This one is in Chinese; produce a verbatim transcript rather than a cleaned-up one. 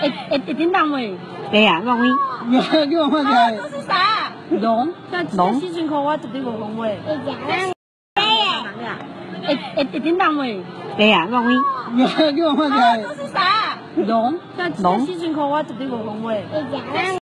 一一一点单位。 对啊，我问。 你给我看看。 这是啥？ 龙。 龙。 四川口我绝对无讲话。 一一一一点单位。 对啊，我问。 你给我看看。 这是啥？ 龙。 龙。 四川口我绝对无讲话。